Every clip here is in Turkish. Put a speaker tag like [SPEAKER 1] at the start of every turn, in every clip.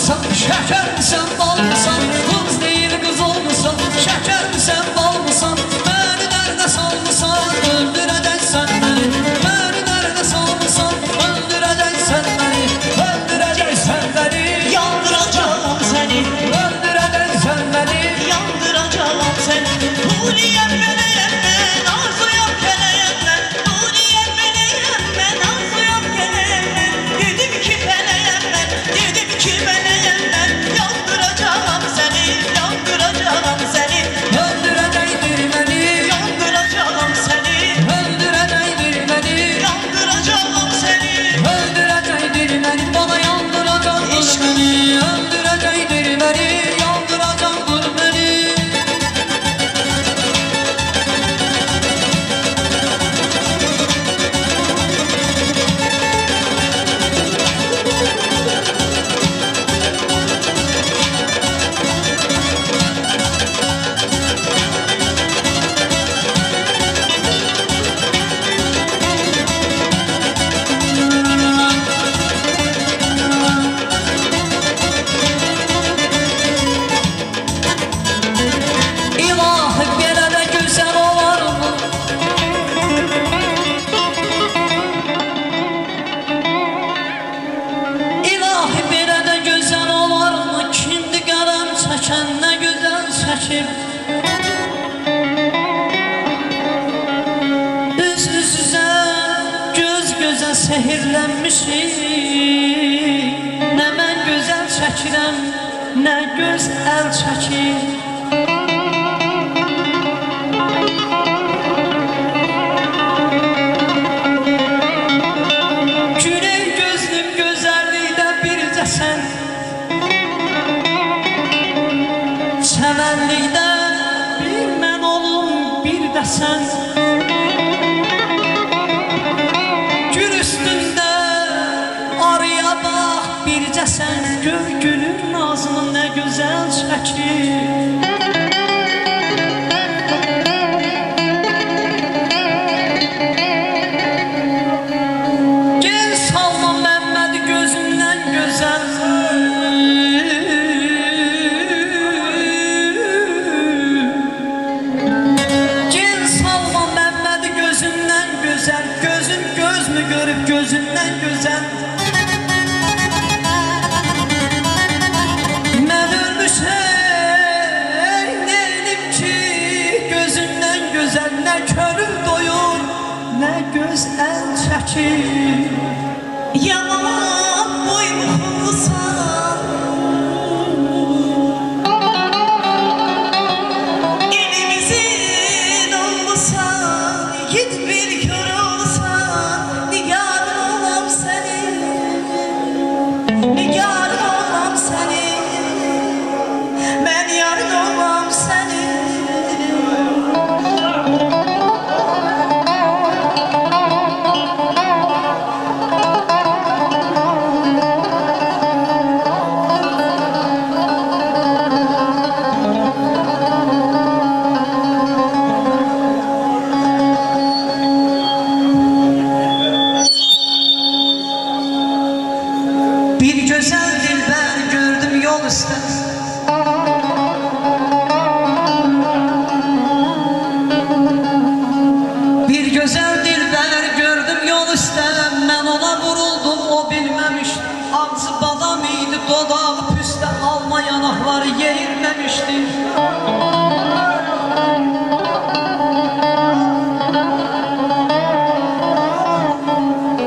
[SPEAKER 1] olmusan, şeker misən, bal mısan? Kız değil kız olmusan, şeker misən, bal mısan? Beni derde salmısan, öldüreceksen beni. Beni derde salmısan, öldüreceksen beni. Öldüreceksen beni,
[SPEAKER 2] Yandıracağım seni,
[SPEAKER 1] öldüreceksen beni.
[SPEAKER 2] yandıracağım seni. Huliyem meleyem ben, arzuyam keleyem ben. Huliyem meleyem ben, arzuyam keleyem ben. Dedim ki meleyem ben, dedim ki meleyem ben. Yandıracağım seni, yandıracağım seni.
[SPEAKER 1] Öldürecektir beni,
[SPEAKER 2] Yandıracağım seni,
[SPEAKER 1] öldürecektir beni.
[SPEAKER 2] yandıracağım seni.
[SPEAKER 1] Öldürecektir beni, bana yandıracaktır beni. Öldürecektir beni, yandıracaktır beni. İlahi belə də gözəl olarmı? İlahi belə də gözəl olarmı? Kimdi qələm çəkən nə gözəl çəkib? Üz-üzə, göz-gözə sehirlənmişik. Nə mən gözəl çəkirəm, nə göz əl çəkir. Güney gözlüm gözəllikdə bircəsən, çəmənlikdə bir mən olum bir də sən. Gül üstündə arıya bax bircəsən, gör gülün nazını nə gözəl çəkir. Gel salma Məhəmməd gözündən gözəl. Gel salma Məhəmməd gözündən gözəl. Gözün göz mü görüb gözündən gözəl? Mən ölmüşəm, neynim ki gözündən gözəl. Nə könül doyur, nə göz əl çəkir.
[SPEAKER 2] Yalan boynusan, elimizin olmusan, git bir kör olsan, nigarım olam senin, nigarım olam senin, ben yarın olam senin.
[SPEAKER 1] Bir güzel dilber gördüm yol üstü. Bir güzel dilber gördüm yol üstü. Ben ona vuruldum, o bilmemiş. Ağzı badam idi, dodağı püste, alma yanakları yeğilmemişti.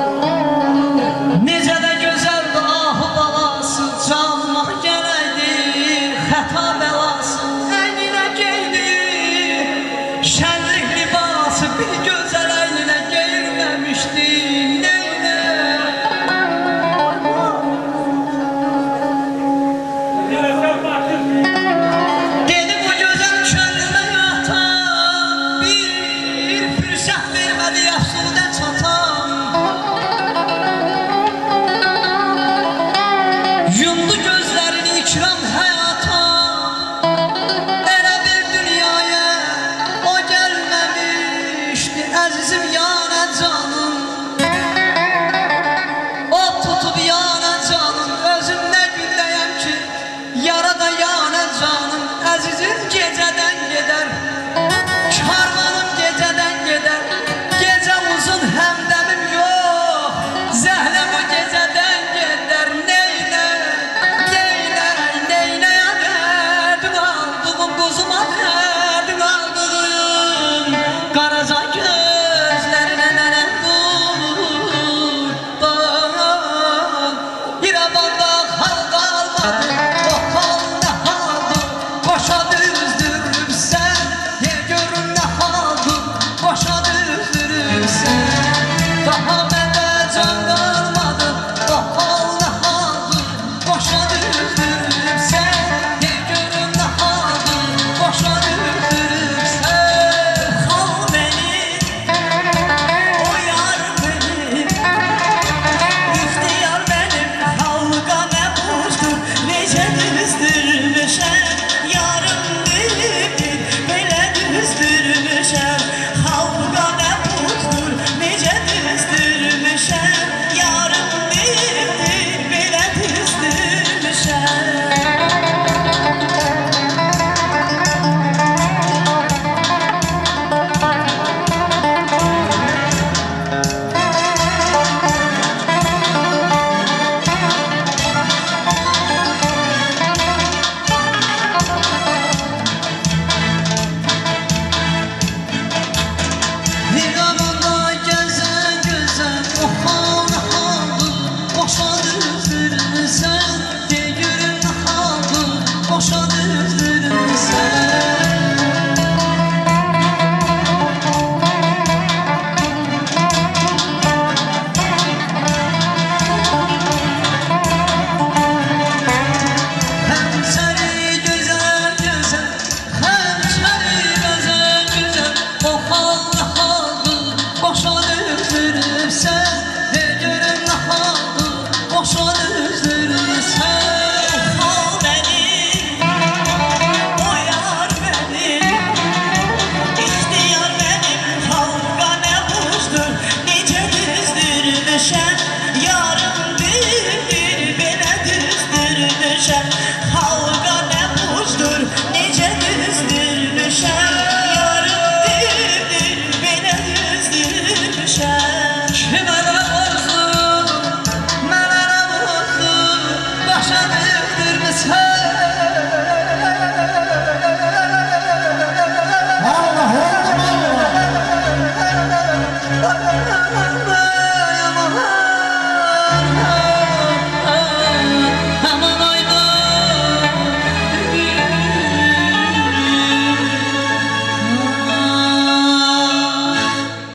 [SPEAKER 1] Necə də gözəldi ahı balası, canıma gələydi. Müzik